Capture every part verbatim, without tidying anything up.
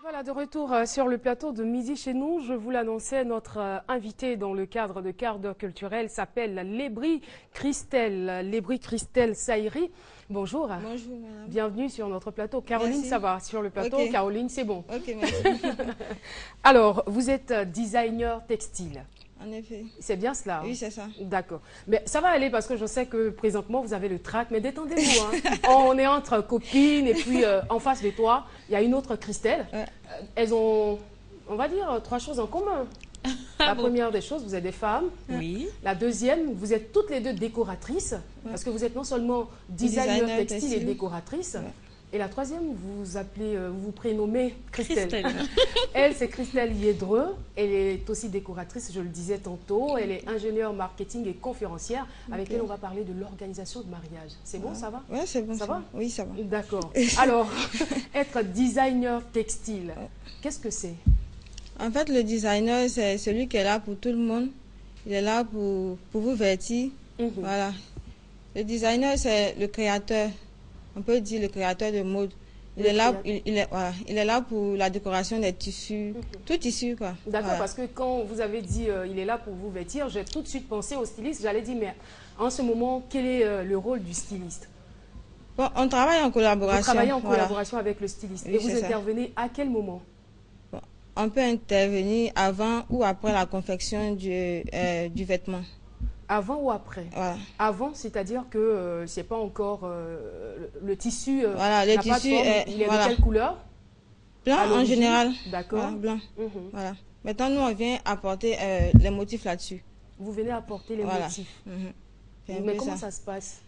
Voilà, de retour euh, sur le plateau de Midi chez nous. Je vous l'annonçais, notre euh, invité dans le cadre de quart d'heure culturel s'appelle Lébri Christelle. Lébri Christelle Saïri. Bonjour. Bonjour, madame. Bienvenue sur notre plateau. Caroline, Merci. ça va sur le plateau? Okay. Caroline, c'est bon. Ok, merci. Alors, vous êtes designer textile. En effet. C'est bien cela? Oui, c'est ça. D'accord. Mais ça va aller parce que je sais que présentement, vous avez le trac. Mais détendez-vous. Hein. On est entre copines et puis euh, en face de toi, il y a une autre Christelle. Ouais. Elles ont, on va dire, trois choses en commun. La bon. première des choses, vous êtes des femmes. Oui. La deuxième, vous êtes toutes les deux décoratrices. Ouais. Parce que vous êtes non seulement designer, designer textile, textile et décoratrice. Ouais. Et la troisième, vous vous appelez, euh, vous vous prénommez Christelle. Christelle. Elle, c'est Christelle Yedreux. Elle est aussi décoratrice, je le disais tantôt. Elle est ingénieure marketing et conférencière, okay. avec elle on va parler de l'organisation de mariage. C'est bon, ouais. ça va? Oui, c'est bon. Ça, ça va? Oui, ça va. D'accord. Alors, être designer textile, ouais. qu'est-ce que c'est? En fait, le designer, c'est celui qui est là pour tout le monde. Il est là pour, pour vous vêtir. Mm-hmm. Voilà. Le designer, c'est le créateur. On peut dire le créateur de mode. Il est, là, il, il, est, voilà, il est là pour la décoration des tissus, mm-hmm. tout tissu quoi. D'accord, voilà. Parce que quand vous avez dit euh, il est là pour vous vêtir, j'ai tout de suite pensé au styliste. J'allais dire, mais en ce moment, quel est euh, le rôle du styliste? Bon, on travaille en collaboration. Vous travaillez en voilà. collaboration avec le styliste. Oui, et vous intervenez ça. à quel moment? Bon, on peut intervenir avant ou après la confection du, euh, du vêtement. Avant ou après? Voilà. Avant, c'est-à-dire que euh, c'est pas encore euh, le, le tissu. Euh, voilà, le tissu. Pas de forme, euh, il est voilà. de quelle couleur? Blanc en général. D'accord. Voilà, blanc. Mm-hmm. Voilà. Maintenant, nous, on vient apporter euh, les motifs là-dessus. Vous venez apporter les voilà. motifs. Mm-hmm. Mais comment ça. ça se passe?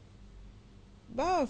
Bof.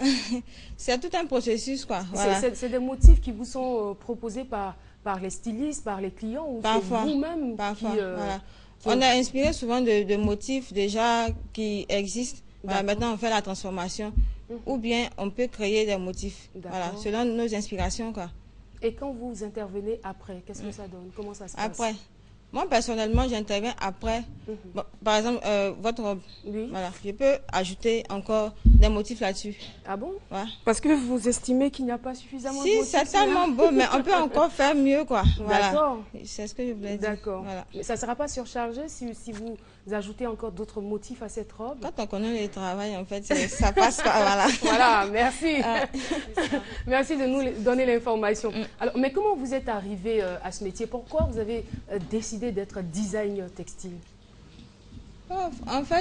C'est tout un processus, quoi. Voilà. C'est des motifs qui vous sont euh, proposés par, par les stylistes, par les clients ou c'est vous-même qui... Euh, voilà. On a inspiré souvent de, de motifs déjà qui existent. Voilà, maintenant, on fait la transformation. Mm-hmm. Ou bien, on peut créer des motifs. Voilà, selon nos inspirations, quoi. Et quand vous intervenez après, qu'est-ce que mm. ça donne? Comment ça se passe? Après. Moi, personnellement, j'interviens après. Mm-hmm. Bon, par exemple, euh, votre robe. Oui. Voilà. Je peux ajouter encore des motifs là-dessus. Ah bon? Ouais. Parce que vous estimez qu'il n'y a pas suffisamment si, de motifs? Si, c'est tellement beau, mais on peut encore faire mieux, quoi. Voilà. D'accord. C'est ce que je voulais dire. D'accord. Voilà. Mais ça ne sera pas surchargé si, si vous ajoutez encore d'autres motifs à cette robe? Quand on connaît le travail, en fait, ça passe pas. Voilà. Voilà, merci. Merci de nous donner l'information. Mm. Alors, mais comment vous êtes arrivé euh, à ce métier? Pourquoi vous avez euh, décidé d'être designer textile? Oh, en fait,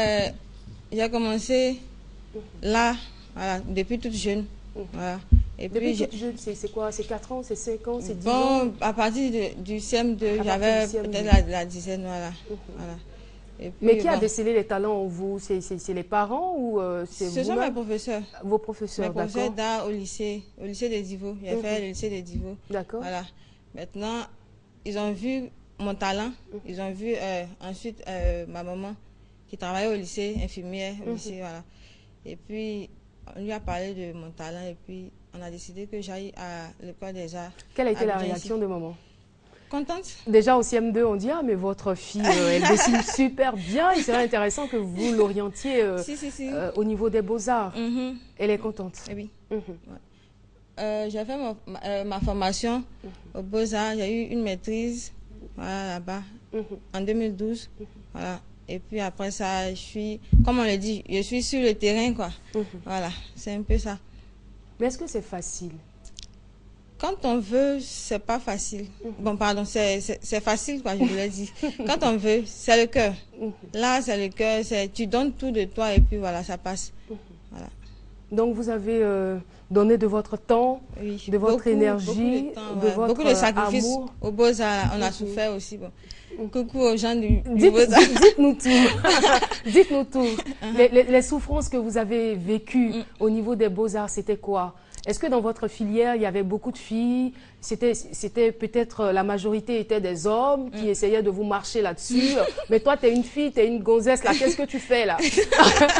j'ai commencé mm. là, voilà, depuis toute jeune. Mm. Voilà. Et depuis puis, toute jeune, c'est quoi? C'est quatre ans, c'est cinq ans, c'est dix bon, ans? Bon, à partir de, du C M deux, j'avais peut-être la, la dizaine, voilà. Mm-hmm. voilà. Et puis, mais qui bon. a décelé les talents en vous? C'est les parents ou euh, c'est vous? Ce sont mes professeurs. Vos professeurs, d'accord. Mes professeurs d'art au lycée, au lycée des Divos. J'ai mm-hmm. fait le lycée des Divos. D'accord. Voilà. Maintenant, ils ont vu mon talent. Mm-hmm. Ils ont vu euh, ensuite euh, ma maman qui travaillait au lycée, infirmière au mm-hmm. lycée, voilà. Et puis, on lui a parlé de mon talent et puis on a décidé que j'aille à l'école des arts. Quelle a été la réaction de maman? Contente. Déjà au C M deux, on dit, ah, mais votre fille, euh, elle dessine super bien. Il serait intéressant que vous l'orientiez euh, si, si, si. euh, au niveau des beaux-arts. Mm-hmm. Elle est contente. Eh oui. Mm-hmm. ouais. euh, J'ai fait ma, ma, euh, ma formation mm-hmm. aux beaux-arts. J'ai eu une maîtrise voilà, là-bas mm-hmm. en deux mille douze. Mm-hmm. Voilà. Et puis après ça, je suis, comme on le dit, je suis sur le terrain, quoi. Mm-hmm. Voilà, c'est un peu ça. Mais est-ce que c'est facile? Quand on veut, c'est pas facile. Mm-hmm. Bon, pardon, c'est facile, quoi, je voulais dire. Quand on veut, c'est le cœur. Mm-hmm. Là, c'est le cœur, tu donnes tout de toi et puis voilà, ça passe. Mm-hmm. Voilà. Donc, vous avez euh, donné de votre temps, oui, de votre beaucoup, énergie, beaucoup de, temps, de ouais. votre beaucoup de sacrifices. Amour. Au Beaux-Arts, on a mm-hmm. souffert aussi. Bon. Mm-hmm. Coucou aux gens du, du Dites, Beaux-Arts. Dites-nous tout. Dites-nous tout. Uh-huh. les, les, les souffrances que vous avez vécues mm-hmm. au niveau des Beaux-Arts, c'était quoi? Est-ce que dans votre filière, il y avait beaucoup de filles? C'était peut-être la majorité était des hommes qui mm. essayaient de vous marcher là-dessus. Mais toi, tu es une fille, tu es une gonzesse, là. Qu'est-ce que tu fais, là? C'était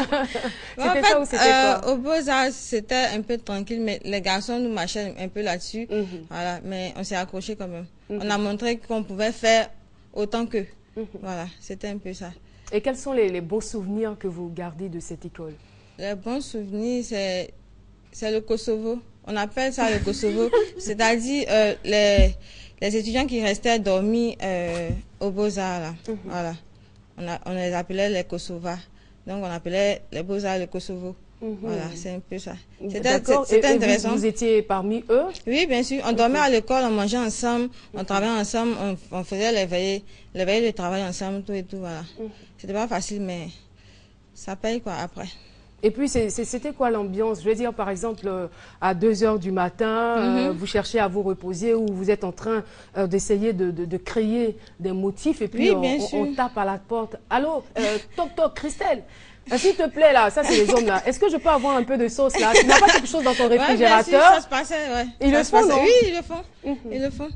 en fait, ça ou c'était euh, quoi? Au Beaux-Arts, c'était un peu tranquille, mais les garçons nous marchaient un peu là-dessus. Mm-hmm. Voilà, mais on s'est accrochés quand même. Mm-hmm. On a montré qu'on pouvait faire autant qu'eux. Mm-hmm. Voilà, c'était un peu ça. Et quels sont les, les bons souvenirs que vous gardez de cette école? Les bons souvenirs, c'est... C'est le Kosovo. on appelle ça le Kosovo, c'est-à-dire euh, les, les étudiants qui restaient dormis euh, aux Beaux-Arts, là. Mm-hmm. Voilà. On, a, on les appelait les Kosovars. Donc, on appelait les Beaux-Arts le Kosovo. Mm-hmm. Voilà, c'est un peu ça. C'était intéressant. Vous, vous étiez parmi eux? Oui, bien sûr. On dormait à l'école, on mangeait ensemble, on travaillait ensemble, on, on faisait les veillées, les veillées de travail ensemble, tout et tout, voilà. Mm-hmm. C'était pas facile, mais ça paye quoi après. Et puis, c'était quoi l'ambiance? Je veux dire, par exemple, euh, à deux heures du matin, mm-hmm. euh, vous cherchez à vous reposer ou vous êtes en train euh, d'essayer de, de, de créer des motifs et puis oui, on, on, on tape à la porte. Allô, euh, toc toc, Christelle, s'il te plaît, là, ça c'est les hommes là. Est-ce que je peux avoir un peu de sauce là? Tu n'as pas quelque chose dans ton réfrigérateur? Ouais, bien sûr, ça se passait, ouais. Ils ça le font, non? Oui, ils le font. Mm-hmm. Ils le font.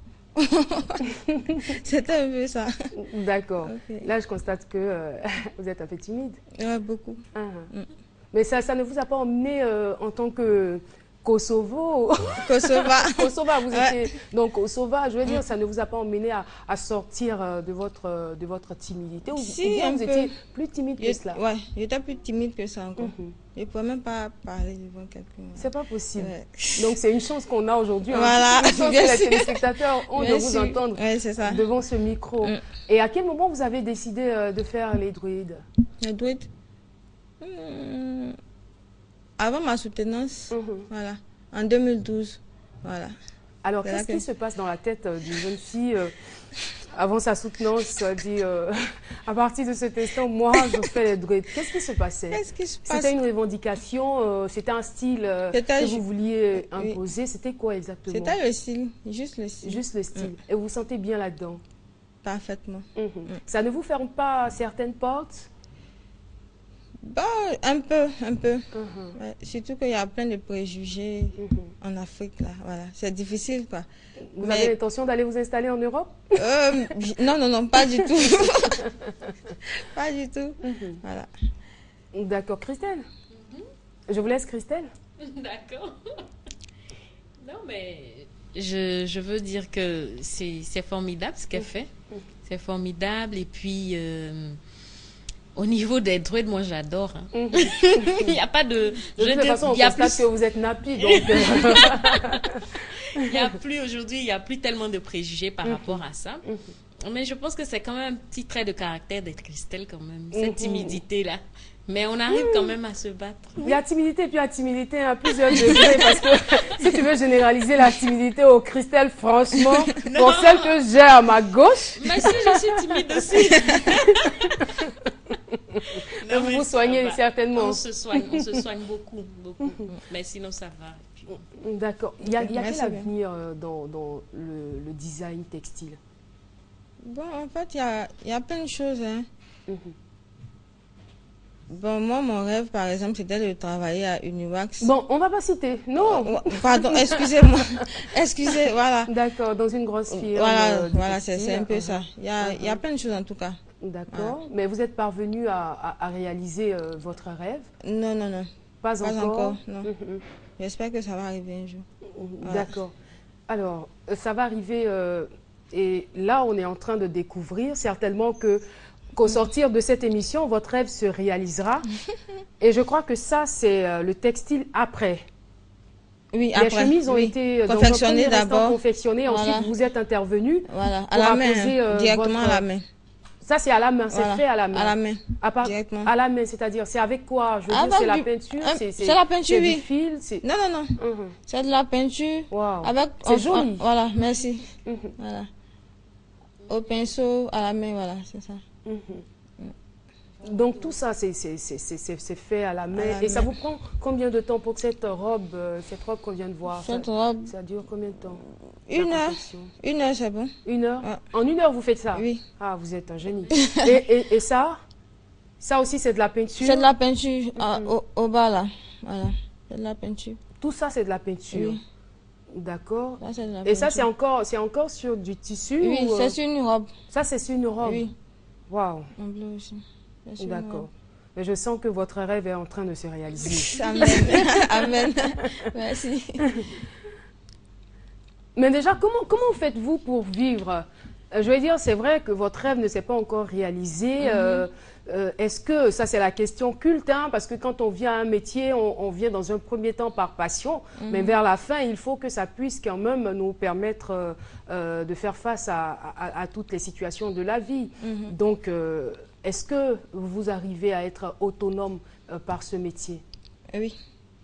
C'était un peu ça. D'accord. Okay. Là, je constate que euh, vous êtes un peu timide. Oui, beaucoup. Uh-huh. mm. Mais ça, ça ne vous a pas emmené euh, en tant que Kosovo Kosova. Kosova, vous ouais. étiez donc Kosova, je veux dire, mm. ça ne vous a pas emmené à, à sortir euh, de votre, de votre timidité ou, si, ou bien vous peu. étiez plus timide que cela? Oui, j'étais plus timide que ça encore. Mm-hmm. Je ne pouvais même pas parler devant quelqu'un. C'est pas possible. Ouais. Donc c'est une chance qu'on a aujourd'hui. Voilà. Hein. Une chance que les téléspectateurs ont bien de vous sûr. entendre ouais, ça. devant ce micro. Mm. Et à quel moment vous avez décidé euh, de faire les druides? Les druides mmh. Avant ma soutenance, mm-hmm. voilà, en deux mille douze, voilà. Alors, qu'est-ce que... qui se passe dans la tête euh, d'une jeune fille euh, avant sa soutenance, euh, dit, euh, à partir de cet instant, moi, je fais les druides. Qu'est-ce qui se passait? Qu'est-ce qui se passe? C'était une revendication, euh, c'était un style euh, que vous vouliez imposer. Oui. C'était quoi exactement? C'était le style, juste le style. Juste le style. Mm. Et vous vous sentez bien là-dedans? Parfaitement. Mm-hmm. Mm. Ça ne vous ferme pas certaines portes? Bon, un peu, un peu. Uh-huh. Ouais, surtout qu'il y a plein de préjugés uh-huh. en Afrique, là. Voilà. C'est difficile, quoi. Vous Mais... avez l'intention d'aller vous installer en Europe? euh, Non, non, non, pas du tout. Pas du tout. Uh-huh. Voilà. D'accord. Christelle? Uh-huh. Je vous laisse, Christelle. D'accord. Non, mais je, je veux dire que c'est formidable ce qu'elle uh-huh. fait. Uh-huh. C'est formidable. Et puis... Euh, au niveau des druides, moi j'adore. Hein. Mm-hmm. Il n'y a pas de. De toute façon, on constate plus... que vous êtes nappy. Donc... il n'y a plus aujourd'hui, il n'y a plus tellement de préjugés par mm-hmm. rapport à ça. Mm-hmm. Mais je pense que c'est quand même un petit trait de caractère d'être Christelle, quand même. Mm-hmm. Cette timidité-là. Mais on arrive mmh. quand même à se battre. Il y a timidité, puis il y a timidité à plusieurs degrés. Parce que si tu veux généraliser la timidité au Christelle, franchement, non. Pour celle que j'ai à ma gauche. Mais si, je suis timide aussi. Non, vous vous soignez certainement. On se soigne, on se soigne beaucoup, beaucoup. Mais sinon, ça va. D'accord. Il y a, il y a quel avenir dans, dans le, le design textile? Bon, en fait, il y a, il y a plein de choses. Hein. Mm-hmm. Bon, moi, mon rêve, par exemple, c'était de travailler à Uniwax. Bon, on ne va pas citer. Non. Oh, pardon, excusez-moi. Excusez, voilà. D'accord, dans une grosse firme. Voilà, euh, voilà c'est un peu ça. Il y a, uh-huh. il y a plein de choses en tout cas. D'accord. Voilà. Mais vous êtes parvenu à, à, à réaliser euh, votre rêve? Non, non, non. Pas, pas encore, encore non. Mm-hmm. J'espère que ça va arriver un jour. Voilà. D'accord. Alors, ça va arriver. Euh, et là, on est en train de découvrir certainement que qu'au sortir de cette émission, votre rêve se réalisera. Et je crois que ça, c'est euh, le textile après. Oui, les après. chemises ont oui. été confectionnées d'abord. Confectionnées, voilà. Ensuite vous êtes intervenu. Voilà, à la main, apposer, euh, directement votre... à la main. Ça, c'est à la main, c'est voilà. fait à la main. À la main, à part... directement. À la main, c'est-à-dire, c'est avec quoi? Je veux ah, dire, c'est la peinture? C'est la peinture, oui. Du fil, non, non, non. Uh-huh. C'est de la peinture. Wow. C'est joli. On, voilà, merci. Uh-huh. Voilà. Au pinceau, à la main, voilà, c'est ça. Uh-huh. Donc tout ça, c'est fait à la main. À la Et main. Ça vous prend combien de temps pour que cette robe, euh, cette robe qu'on vient de voir, cette ça, robe, ça dure combien de temps? Une heure. Une heure, c'est bon. Une heure ouais. En une heure, vous faites ça? Oui. Ah, vous êtes un génie. et, et, et ça Ça aussi, c'est de la peinture? C'est de la peinture mm-hmm. au, au bas, là. Voilà, c'est de la peinture. Tout ça, c'est de la peinture? Oui. D'accord. Et peinture. Ça, c'est encore, encore sur du tissu? Oui, ou, c'est sur une robe. Ça, c'est sur une robe? Oui. Waouh. En bleu aussi. D'accord. Mais je sens que votre rêve est en train de se réaliser. Amen. Amen. Merci. Mais déjà, comment, comment faites-vous pour vivre Je veux dire, c'est vrai que votre rêve ne s'est pas encore réalisé. Mm-hmm. euh, euh, Est-ce que, ça c'est la question culte, hein, parce que quand on vient à un métier, on, on vient dans un premier temps par passion, mm-hmm. mais vers la fin, il faut que ça puisse quand même nous permettre euh, euh, de faire face à, à, à toutes les situations de la vie. Mm-hmm. Donc, euh, est-ce que vous arrivez à être autonome euh, par ce métier? Oui.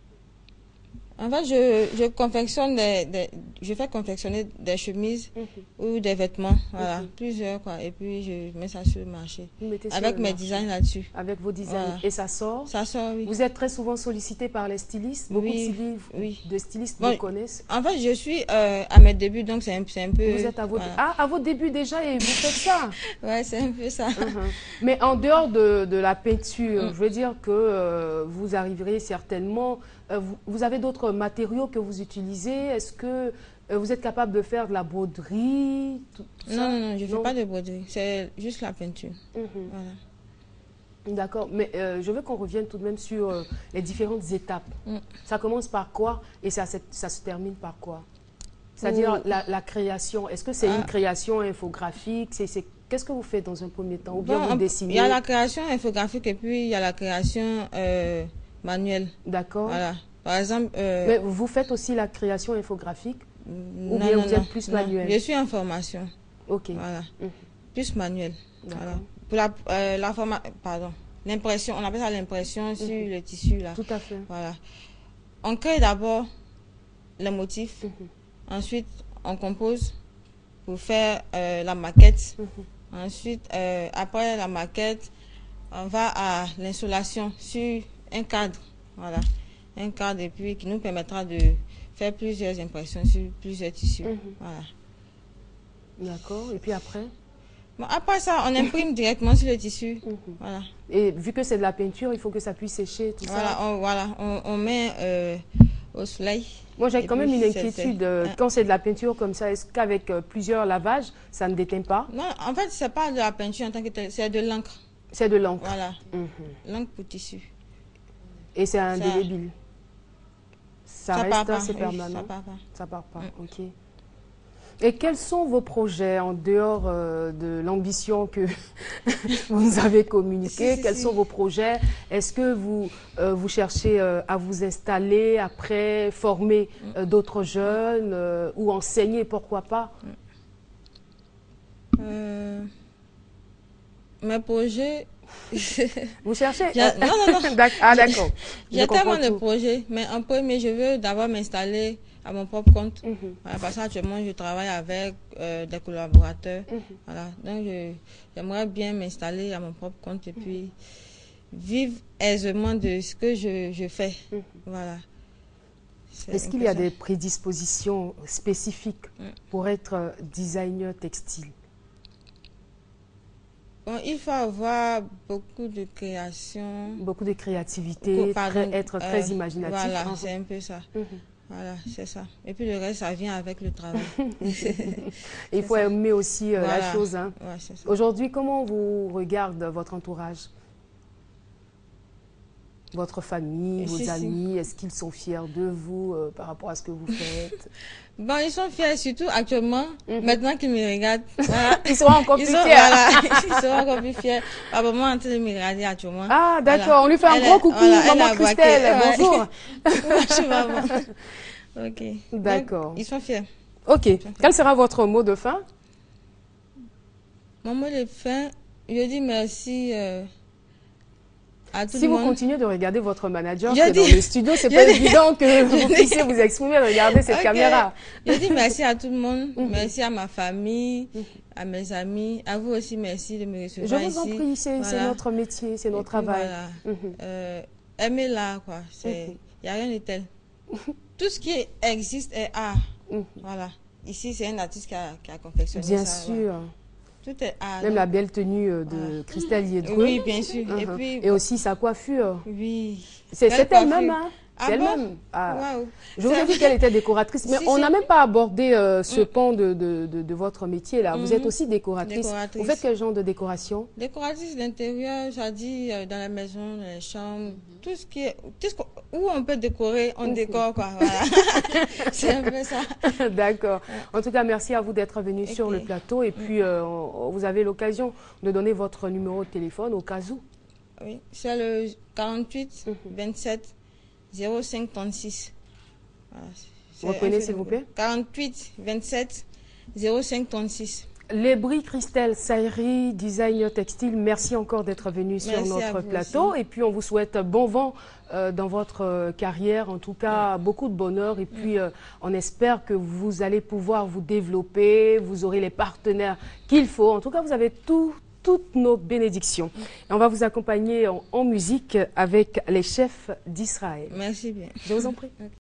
En fait, je, je confectionne des, des, je fais confectionner des chemises mm-hmm. ou des vêtements, voilà, mm-hmm. plusieurs quoi. Et puis je mets ça sur le marché. Vous mettez avec sur mes marché. Designs là-dessus. Avec vos designs. Voilà. Et ça sort? Ça sort, oui. Vous êtes très souvent sollicité par les stylistes? Beaucoup oui, de stylistes, oui. de stylistes bon, vous connaissent? En fait, je suis euh, à mes débuts, donc c'est un, un peu. Vous êtes à vos voilà. Ah, à vos débuts déjà et vous faites ça? Ouais, c'est un peu ça. Uh-huh. Mais en dehors de, de la peinture, mm. je veux dire que euh, vous arriverez certainement. Euh, vous, vous avez d'autres matériaux que vous utilisez? Est-ce que euh, vous êtes capable de faire de la broderie? Tout, tout non, ça? non, non, je ne fais pas de broderie. C'est juste la peinture. Mm-hmm. Voilà. D'accord, mais euh, je veux qu'on revienne tout de même sur euh, les différentes étapes. Mm. Ça commence par quoi et ça, ça se termine par quoi? C'est-à-dire oh. la, la création. Est-ce que c'est ah. une création infographique? C'est Qu'est-ce que vous faites dans un premier temps? Ou bien bon, vous dessinez? Il y a la création infographique et puis il y a la création euh, manuelle. D'accord. Voilà. Par exemple... Euh, mais vous faites aussi la création infographique? Non, ou bien non, vous non, êtes plus manuel? Je suis en formation. Ok. Voilà. Mmh. Plus manuel. Voilà. Pour la, euh, la forma pardon. L'impression, on appelle ça l'impression mmh. sur le tissu là. Tout à fait. Voilà. On crée d'abord le motif. Mmh. Ensuite, on compose pour faire euh, la maquette. Mmh. Ensuite, euh, après la maquette, on va à l'insolation sur un cadre. Voilà. Un cadre et puis qui nous permettra de faire plusieurs impressions sur plusieurs tissus. Mmh. Voilà. D'accord. Et puis après? Bon, après ça, on imprime directement sur le tissu. Mmh. Voilà. Et vu que c'est de la peinture, il faut que ça puisse sécher, tout voilà, ça? On, voilà, on, on met euh, au soleil. Moi, j'ai quand même une inquiétude. Euh, quand c'est de la peinture comme ça, est-ce qu'avec euh, plusieurs lavages, ça ne déteint pas? Non, en fait, c'est pas de la peinture en tant que telle, c'est de l'encre. C'est de l'encre? Voilà. Mmh. L'encre pour tissu. Et c'est indélébile? Ça, ça reste, c'est permanent? Oui, ça part pas. Ça part pas, mmh. Ok. Et quels sont vos projets en dehors euh, de l'ambition que vous nous avez communiquée? Si, si, Quels si. sont vos projets? Est-ce que vous, euh, vous cherchez euh, à vous installer, après former euh, d'autres jeunes euh, ou enseigner, pourquoi pas? euh, Mes projets... Vous cherchez? Non, non, non. Ah, d'accord. J'ai tellement de projets, mais en premier, je veux d'abord m'installer à mon propre compte. Mm-hmm. Voilà, parce qu'actuellement, je travaille avec euh, des collaborateurs. Mm-hmm. Voilà. Donc, j'aimerais bien m'installer à mon propre compte et puis mm-hmm. vivre aisément de ce que je, je fais. Mm-hmm. Voilà. Est-ce qu'il y a des prédispositions spécifiques mm. pour être designer textile? Bon, il faut avoir beaucoup de création. Beaucoup de créativité, beaucoup, pardon, très, être très euh, imaginatif. Voilà, hein. C'est un peu ça. Mm-hmm. Voilà, c'est ça. Et puis le reste, ça vient avec le travail. Il faut ça. aimer aussi euh, voilà. la chose. Hein. Ouais, aujourd'hui, comment vous regarde votre entourage? Votre famille, et vos si, amis, si. Est-ce qu'ils sont fiers de vous euh, par rapport à ce que vous faites? Bon, ils sont fiers surtout actuellement, mm-hmm. maintenant qu'ils me regardent. Voilà. Ils seront encore ils plus sont, fiers. Voilà, ils seront encore plus fiers. Ma maman est en train de me regarder actuellement. Ah, d'accord, voilà. On lui fait un elle gros coucou, voilà, maman Christelle, ouais. Bonjour. Bonjour, maman. Ok. D'accord. Ils sont fiers. Ok. Sont fiers. Quel sera votre mot de fin? Mon mot de fin, je dis merci... Euh, si vous monde. continuez de regarder votre manager je que dis, dans le studio, c'est pas dis, évident que vous puissiez vous exprimer, regarder cette okay. caméra. Je dis merci à tout le monde, mm-hmm. merci à ma famille, mm-hmm. à mes amis, à vous aussi, merci de me recevoir ici. Je vous en prie, c'est voilà. notre métier, c'est notre travail. Voilà. Mm-hmm. euh, Aimez-la, quoi. Il n'y mm-hmm. a rien de tel. Tout ce qui existe est art. Mm-hmm. Voilà. Ici, c'est un artiste qui a, qui a confectionné Bien ça. sûr. Voilà. Tout est art. Même la belle tenue de voilà. Christelle Liedreux. Oui, bien sûr. Uh-huh. Et, puis, et aussi sa coiffure. Oui. C'est elle-même, hein? C'est elle-même. Bon? Ah. Wow. Je vous ai dit qu'elle était décoratrice, mais si, on si. n'a même pas abordé euh, ce Mm. pan de, de, de, de votre métier là. Mm-hmm. Vous êtes aussi décoratrice. décoratrice. Vous faites quel genre de décoration? Décoratrice d'intérieur, ça dit euh, dans la maison, dans les chambres, mm-hmm. tout ce qui est, tout ce où on peut décorer, on mm-hmm. décore quoi. Voilà. C'est un peu ça. D'accord. En tout cas, merci à vous d'être venu okay. sur le plateau et puis euh, on, vous avez l'occasion de donner votre numéro de téléphone au cas où. Oui, c'est le quarante-huit vingt-sept zéro cinq trente-six. Voilà, vous reprenez s'il vous plaît? quarante-huit vingt-sept zéro cinq trente-six. Lebris Christelle Saïri, designer textile, merci encore d'être venu sur notre plateau. Aussi. Et puis on vous souhaite bon vent euh, dans votre euh, carrière, en tout cas ouais. beaucoup de bonheur. Et puis euh, on espère que vous allez pouvoir vous développer, vous aurez les partenaires qu'il faut. En tout cas, vous avez tout. toutes nos bénédictions. Et on va vous accompagner en, en musique avec les chefs d'Israël. Merci bien. Je vous en prie.